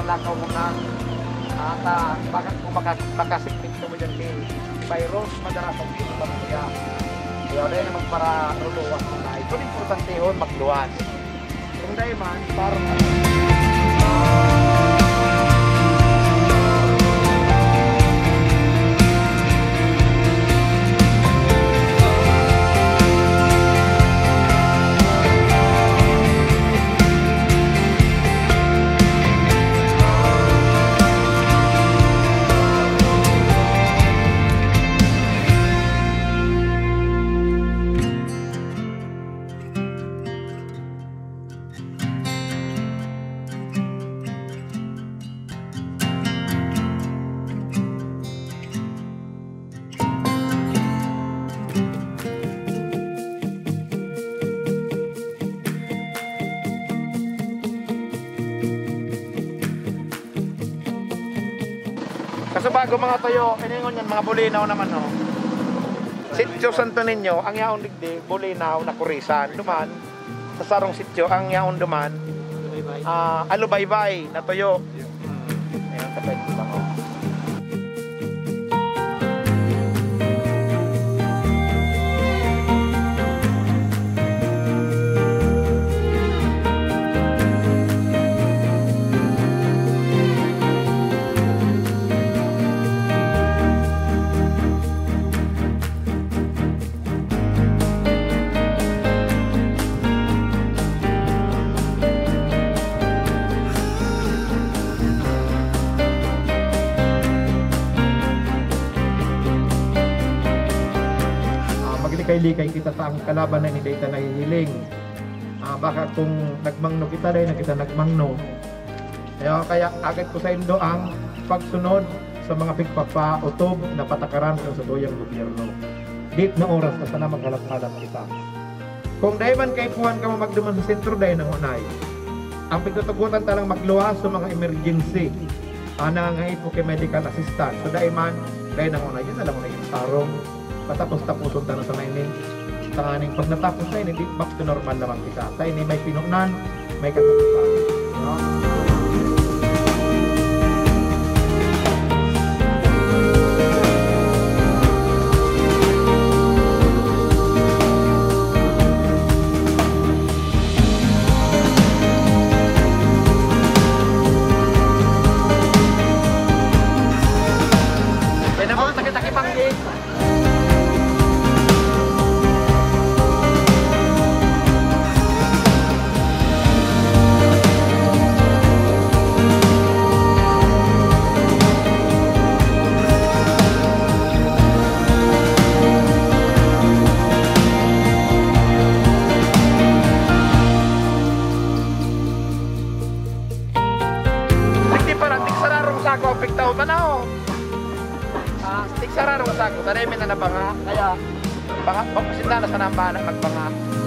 lakaw mo na. At bakit kung makasipit na mo dyan kay virus, madalas ang dito pa niya. Kaya dahil naman para luluwas mo na. Ito importante yun, magluwas. Kung dahil man, para kaso bago mga toyo, iningon yan, mga bulinaw naman ho. Sitio Santo Niño, ang yaon digdi, bulinaw na kurisan. Duman, sa sarong sitio, ang yaon duman, alubaybay na toyo. Ayan, kapit ba ho. Likay kita sa ang kalaban na ni Dayta nahihiling. Baka kung nagmangno kita dahil na kita nagmangno. Kaya agad ko sa indo ang pagsunod sa mga pigpapautob na patakaran sa doyang gobyerno. Dit na oras na sana maghalap-halap kita. Kung dahil man kay puhan ka magduman sa sentro dahil ng unay, ang pagtutugutan talang magluwas sa mga emergency. Nangangahit po kay medical assistant. So dahil man, dahil ng unay, yun alam mo na yung tarong. Patapos-tapuson tayo sa mainin. Tanganing pag natapos na yun, back to normal naman kita. Tayo ni may pinunan, may katapusan. No? Kaya naman, takit-takit panggi. Pigtaw tanaw. Stik sararong sako, tanay min na nabanga. Kaya baka papasinda na sa nambana magbanga.